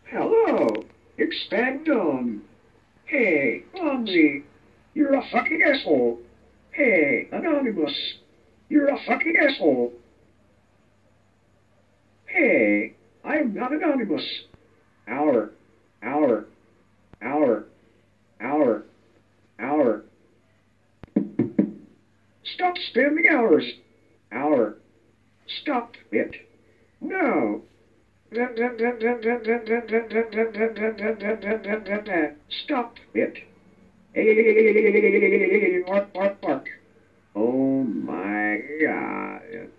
Hello. Expand on. Hey, Bonzi. You're a fucking asshole. Hey, Anonymous. You're a fucking asshole. Hey, I'm not anonymous. Hour, hour, hour, hour, hour. Stop spending hours. Hour. Stop it. No. Stop it. Hey, bark, bark, bark. Oh my God.